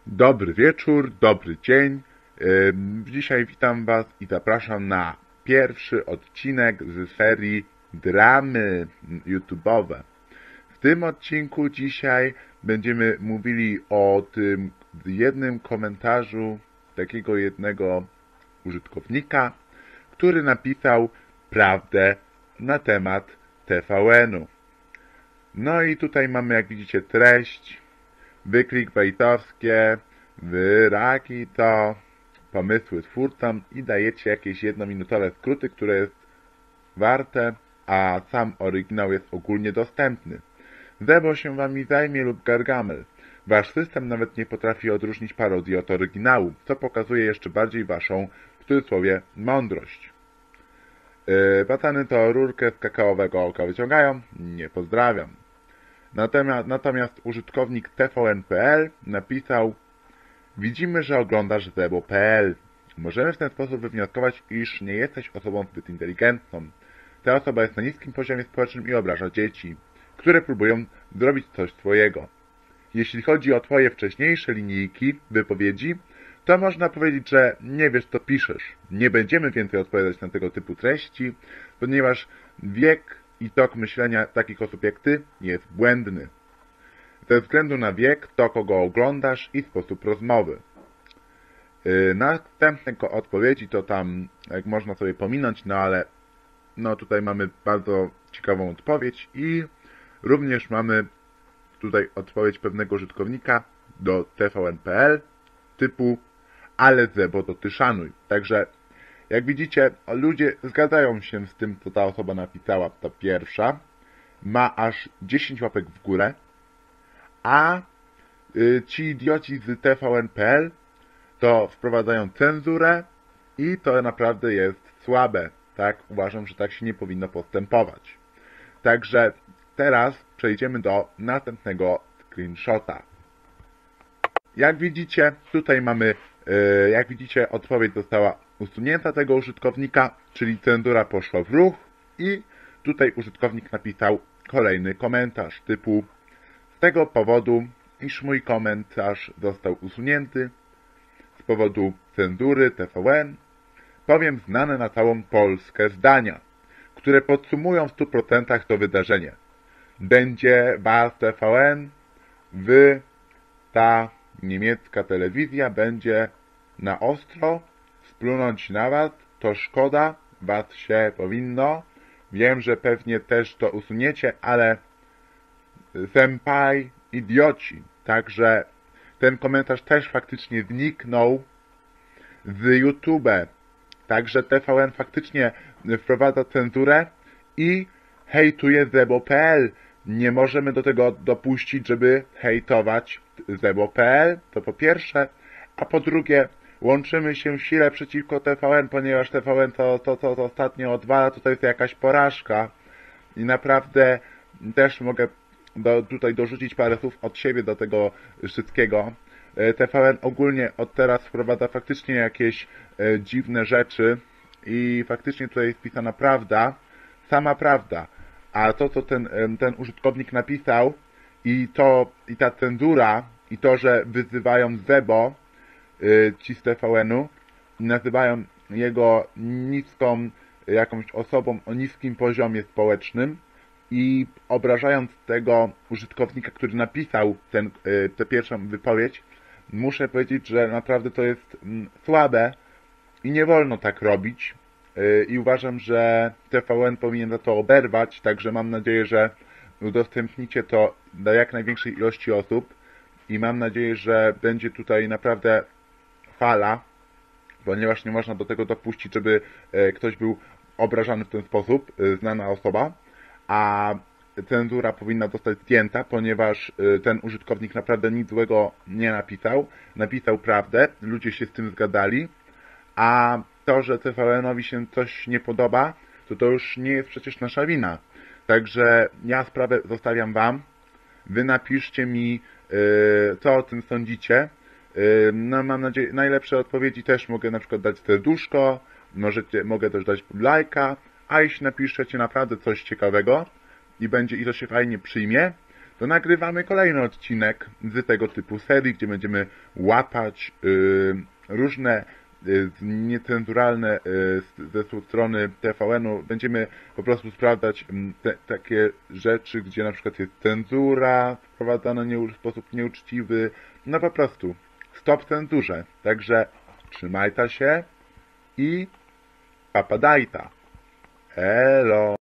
Dobry wieczór, dobry dzień. Dzisiaj witam Was i zapraszam na pierwszy odcinek z serii Dramy YouTube'owe. W tym odcinku dzisiaj będziemy mówili o tym jednym komentarzu takiego jednego użytkownika, który napisał prawdę na temat TVN-u. No i tutaj mamy, jak widzicie, treść, clickbaitowskie, wyraki to pomysły twórcom i dajecie jakieś jednominutowe skróty, które jest warte, a sam oryginał jest ogólnie dostępny. Zebo się wami zajmie lub Gargamel. Wasz system nawet nie potrafi odróżnić parodii od oryginału, co pokazuje jeszcze bardziej waszą, w cudzysłowie, mądrość. Batany to rurkę z kakaowego oka wyciągają? Nie pozdrawiam. Natomiast użytkownik tvn.pl napisał: widzimy, że oglądasz zebo.pl. Możemy w ten sposób wywnioskować, iż nie jesteś osobą zbyt inteligentną. Ta osoba jest na niskim poziomie społecznym i obraża dzieci, które próbują zrobić coś swojego. Jeśli chodzi o twoje wcześniejsze linijki wypowiedzi, to można powiedzieć, że nie wiesz, co piszesz. Nie będziemy więcej odpowiadać na tego typu treści, ponieważ wiek i tok myślenia takich osób jak ty jest błędny. Ze względu na wiek, to kogo oglądasz i sposób rozmowy. Następne odpowiedzi to tam, jak można sobie pominąć, no ale tutaj mamy bardzo ciekawą odpowiedź i również mamy tutaj odpowiedź pewnego użytkownika do tvn.pl typu: ale Zebo, to ty szanuj. Także jak widzicie, ludzie zgadzają się z tym, co ta osoba napisała. Ta pierwsza ma aż 10 łapek w górę, a ci idioci z tvn.pl to wprowadzają cenzurę i to naprawdę jest słabe. Tak, uważam, że tak się nie powinno postępować. Także teraz przejdziemy do następnego screenshota. Jak widzicie, tutaj mamy, odpowiedź została usunięta tego użytkownika, czyli cenzura poszła w ruch i tutaj użytkownik napisał kolejny komentarz typu: z tego powodu, iż mój komentarz został usunięty z powodu cenzury TVN, powiem znane na całą Polskę zdania, które podsumują w 100% to wydarzenie. Będzie was TVN, ta niemiecka telewizja będzie na ostro splunąć na was, to szkoda, was się powinno. Wiem, że pewnie też to usuniecie, ale senpai, idioci. Także ten komentarz też faktycznie zniknął z YouTube. Także TVN faktycznie wprowadza cenzurę i hejtuje zebo.pl. Nie możemy do tego dopuścić, żeby hejtować zebo.pl, to po pierwsze, a po drugie łączymy się w sile przeciwko TVN, ponieważ TVN to ostatnio odwala, to jest jakaś porażka i naprawdę też mogę tutaj dorzucić parę słów od siebie do tego wszystkiego. TVN ogólnie od teraz wprowadza faktycznie jakieś dziwne rzeczy i faktycznie tutaj jest pisana prawda, sama prawda. A to, co ten użytkownik napisał i ta cenzura i to, że wyzywają Zebo, ci z TVN-u, nazywają jego niską jakąś osobą o niskim poziomie społecznym i obrażając tego użytkownika, który napisał tę pierwszą wypowiedź, muszę powiedzieć, że naprawdę to jest słabe i nie wolno tak robić. I uważam, że TVN powinien za to oberwać, także mam nadzieję, że udostępnicie to dla jak największej ilości osób i mam nadzieję, że będzie tutaj naprawdę fala, ponieważ nie można do tego dopuścić, żeby ktoś był obrażany w ten sposób, znana osoba, a cenzura powinna zostać zdjęta, ponieważ ten użytkownik naprawdę nic złego nie napisał, napisał prawdę, ludzie się z tym zgadali, a to, że TVN-owi się coś nie podoba, to już nie jest przecież nasza wina. Także ja sprawę zostawiam wam. Wy napiszcie mi, co o tym sądzicie. No, mam nadzieję, najlepsze odpowiedzi też mogę na przykład dać serduszko, mogę też dać lajka, a jeśli napiszecie naprawdę coś ciekawego i to się fajnie przyjmie, to nagrywamy kolejny odcinek z tego typu serii, gdzie będziemy łapać różne niecenzuralne ze strony TVN-u. Będziemy po prostu sprawdzać takie rzeczy, gdzie na przykład jest cenzura wprowadzana w sposób nieuczciwy. No po prostu stop cenzurze. Także trzymajta się i papadajta. Elo.